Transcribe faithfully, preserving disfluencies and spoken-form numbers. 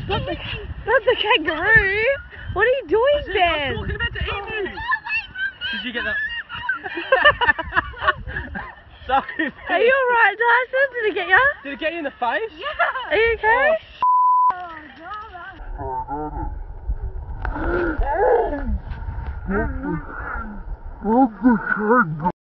Not the, not the kangaroo. What are you doing, Ben? I was talking about the emu. Did you get that? Sorry. Are you alright, Tyson? Did it get you? Did it get you in the face? Yeah. Are you okay? What the